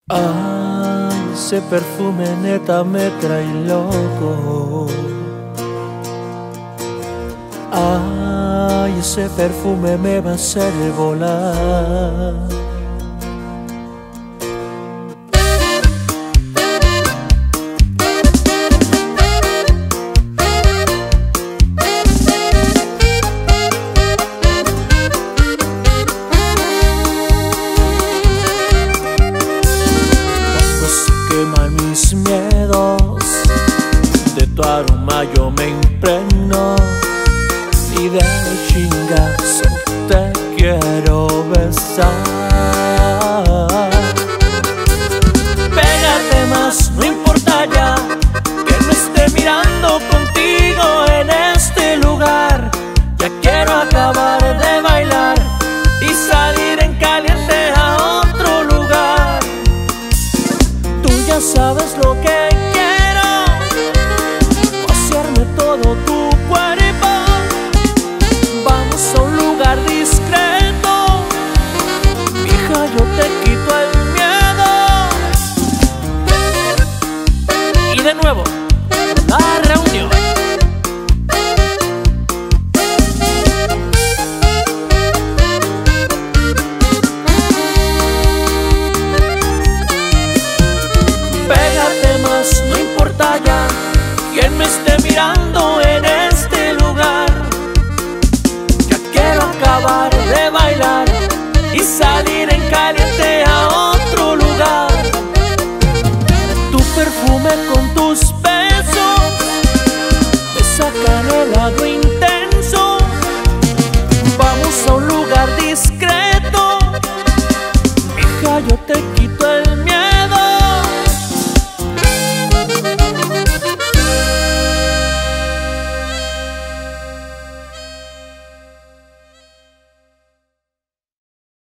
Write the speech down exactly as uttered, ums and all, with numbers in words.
Ay, ese perfume neta me trae loco. Ay, ese perfume me va a hacer volar. Queman mis miedos, de tu aroma yo me impregno y de chingazo te quiero besar. Pégate más, no importa ya que me esté mirando contigo en este lugar. Ya quiero acabar de bailar y salir en caliente a otro lugar. Ya sabes lo que quiero, pasearme todo tu cuerpo. Vamos a un lugar discreto, hija, yo te quito el miedo. Y de nuevo, la reunión. Pégate más, no importa ya quien me esté mirando en este lugar. Ya quiero acabar de bailar y salir en caliente a otro lugar. Tu perfume con tus besos me sacan el lado intenso. Vamos a un lugar discreto, hija, yo te quito el